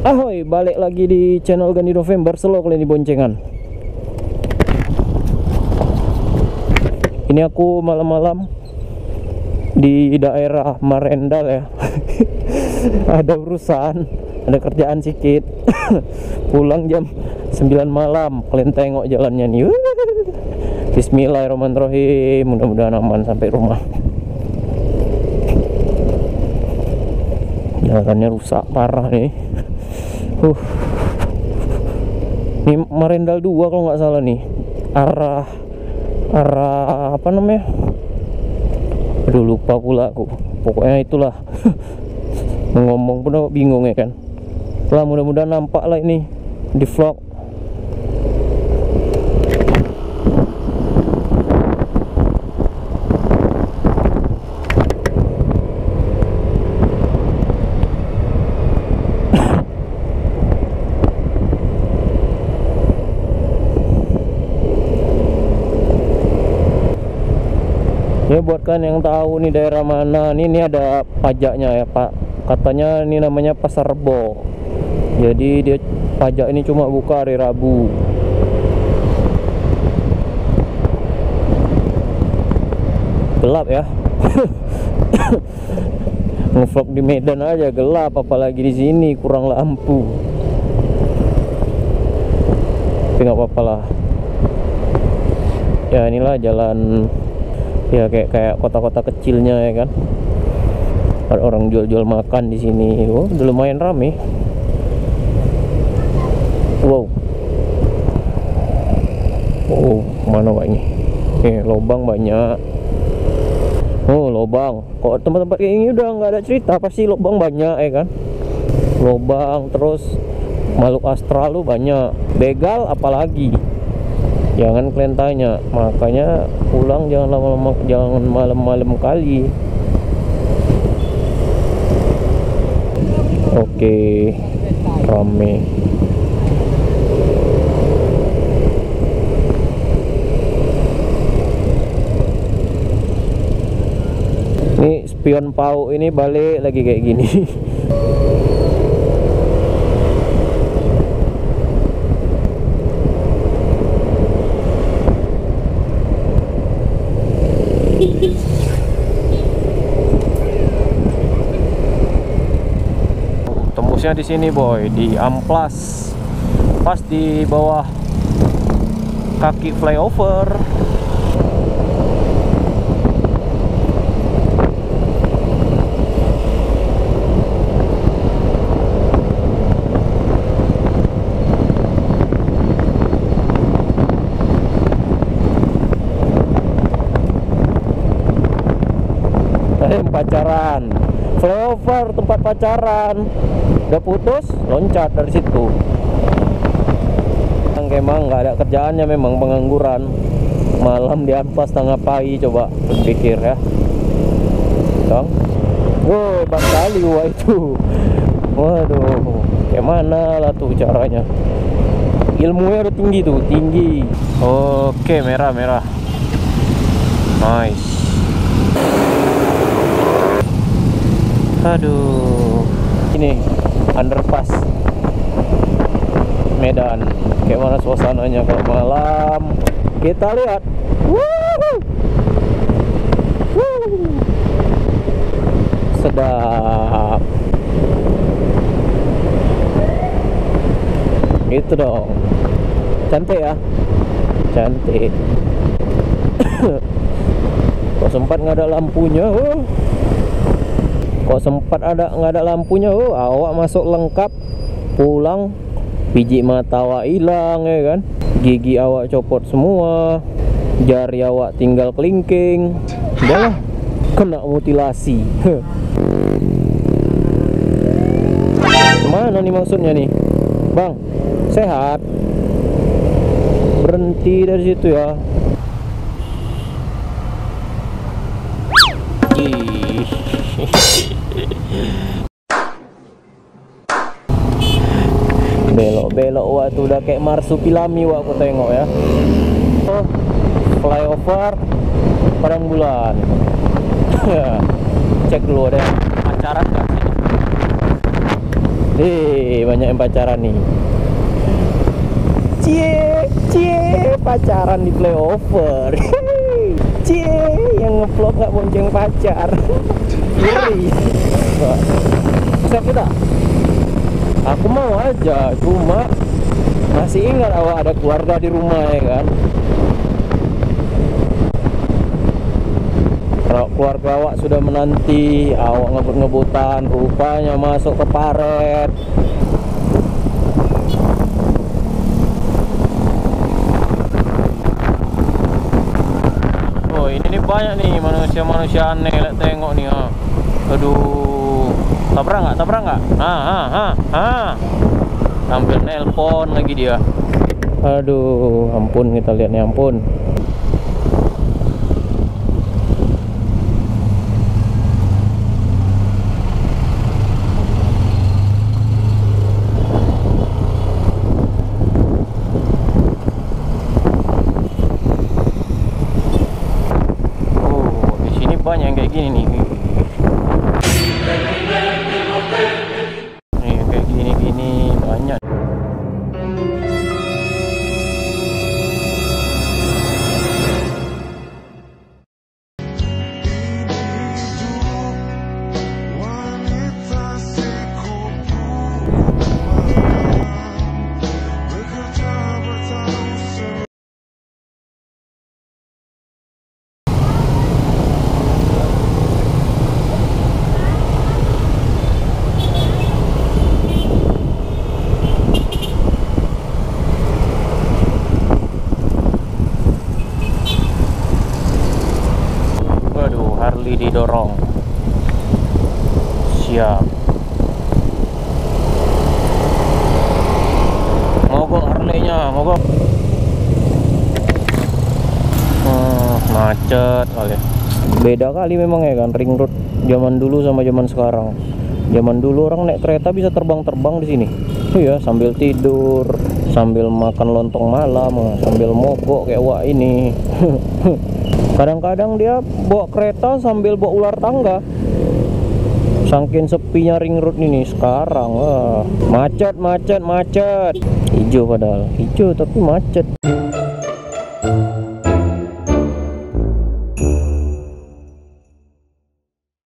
Ahoy, balik lagi di channel Gandhi November. Selo kalian di boncengan. Ini aku malam-malam di daerah Marendal ya. Ada urusan, ada kerjaan sedikit. Pulang jam 9 malam. Kalian tengok jalannya nih. Bismillahirrahmanirrahim. Mudah-mudahan aman sampai rumah. Jalannya rusak parah nih. Ini Marendal 2 kalau nggak salah nih. Arah apa namanya? Aduh, lupa pula aku. Pokoknya itulah. Ngomong pun aku bingung ya kan. Lah, mudah-mudahan nampak lah ini di vlog. Ya, buat kan yang tahu nih daerah mana, ini ada pajaknya ya Pak. Katanya ini namanya Pasar Rebo. Jadi dia pajak ini cuma buka hari Rabu. Gelap ya. Ngevlog di Medan aja gelap, apalagi di sini kurang lampu. Tapi nggak apa-apa lah. Ya inilah jalan. Ya kayak kota-kota kecilnya ya kan. Ada orang jual-jual makan di sini. Oh, udah lumayan rame. Wow. Oh, mana Pak ini? Lobang banyak. Oh, lobang. Kok tempat-tempat kayak ini udah nggak ada cerita, pasti lobang banyak ya kan. Lobang, terus makhluk astral lu banyak. Begal apalagi. Jangan kalian tanya, makanya pulang jangan lama-lama, jangan malam-malam kali. Oke, rame. Ini spion PAU ini balik lagi kayak gini. Tembusnya di sini boy, di Amplas, pas di bawah kaki flyover. Pacaran, flyover tempat pacaran, udah putus loncat dari situ. Emang nggak ada kerjaannya, memang pengangguran. Malam di Amplas tengah pagi, coba berpikir ya dong. Woi, bang kali gua itu. Waduh, kayak mana lah tuh caranya. Ilmunya udah tinggi tuh, tinggi. Oke, merah nice. Aduh, ini underpass Medan. Kayak mana suasananya kalau malam? Kita lihat. Sedap. Gitu dong. Cantik ya, cantik. Kok sempat nggak ada lampunya? Kok sempat nggak ada lampunya? Awak masuk lengkap, pulang biji mata awak hilang ya kan, gigi awak copot semua, jari awak tinggal kelingking, udah kena mutilasi. Mana nih maksudnya nih bang? Sehat? Berhenti dari situ ya. Belok-belok waktu udah kayak marsupilami wak aku tengok ya. Oh, flyover Padang Bulan. Cek dulu ada pacaran gak sih? Banyak yang pacaran nih. Cie, pacaran di flyover. Cie, yang ngevlog nggak bonceng pacar. Iri. Bisa kita? Aku mau aja, cuma masih ingat awak ada keluarga di rumah ya kan. Kalau keluarga awak sudah menanti, awak ngebut-ngebutan, rupanya masuk ke paret. Oh ini nih banyak nih manusia-manusia aneh, lihat tengok nih. Aduh, tabrak nggak? Sambil nelpon lagi dia. Aduh, ampun, kita lihat nih, ampun. Banyak yang kayak gini nih. Nih kayak gini banyak. Harley didorong. Siap. Mogok Harley-nya, mogok. Macet kali. Beda kali memang ya kan, ring road zaman dulu sama zaman sekarang. Zaman dulu orang naik kereta bisa terbang-terbang di sini. Iya, sambil tidur, sambil makan lontong malam, sambil mogok kayak wak ini. Kadang-kadang dia bawa kereta sambil bawa ular tangga. Saking sepinya ring road ini sekarang. Macet. Hijau padahal, hijau tapi macet.